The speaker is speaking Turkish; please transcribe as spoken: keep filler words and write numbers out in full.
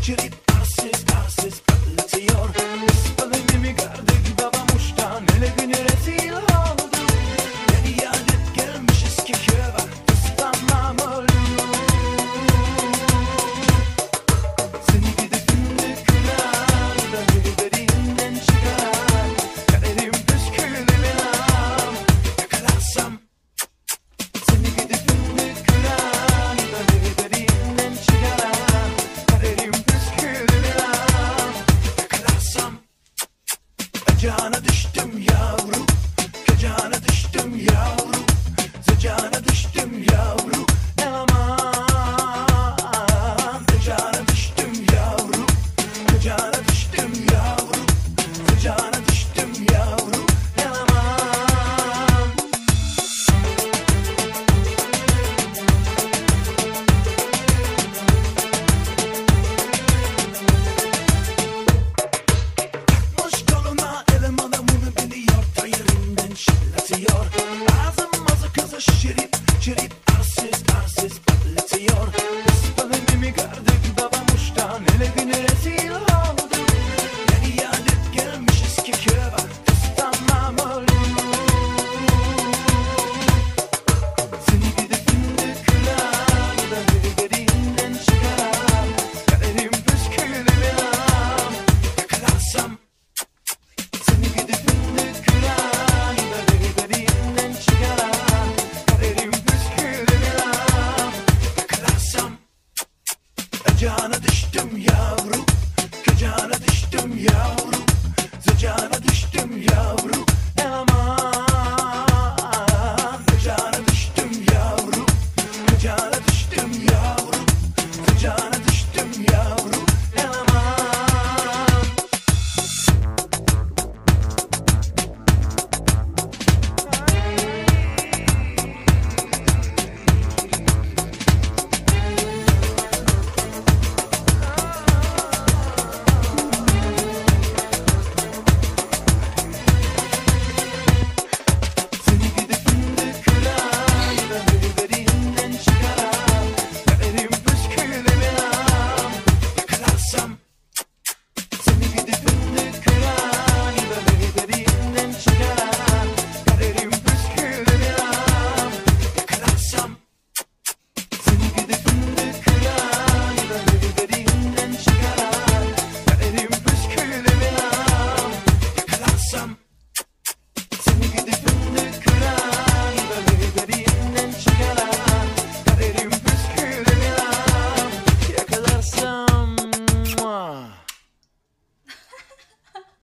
çirip arsız arsız patlatıyor. İspanımı gördük babamuştan, hele günü rezil oldu. Ne iade gelmişiz ki köva, ıslanmam ölüm. Seni gidip indi kırar, da birbirinden çıkar. Kaderim püskülü benim, yakalarsam. Seni gidip indi kırar, da birbirinden çıkar. Kaderim püskülü benim, yakalarsam. Acana düştüm yavru, kacana düştüm yavru, zacana düştüm yavru, ne aman. Acana düştüm yavru, kacana düştüm yavru, zacana düştüm yavru, ne aman. Takmış koluna elim adamını biliyor, tayırından şıllatıyor. Ağzım azı kızı şirip şirip arsız arsız patlatıyor. Ispanımı gördük babamuştan, hele günü rezil oldu. Ne iade gelmişiz ki köva, ıslanmam ölüm. Seni gidip indi kırar, da birbirinden çıkar. Kaderim püskülü benim, yakalarsam. Seni gidip indi kırar, da birbirinden çıkar. Kaderim püskülü benim, yakalarsam. Acana düştüm yavru, kacana düştüm yavru, zacana düştüm yavru, ne aman.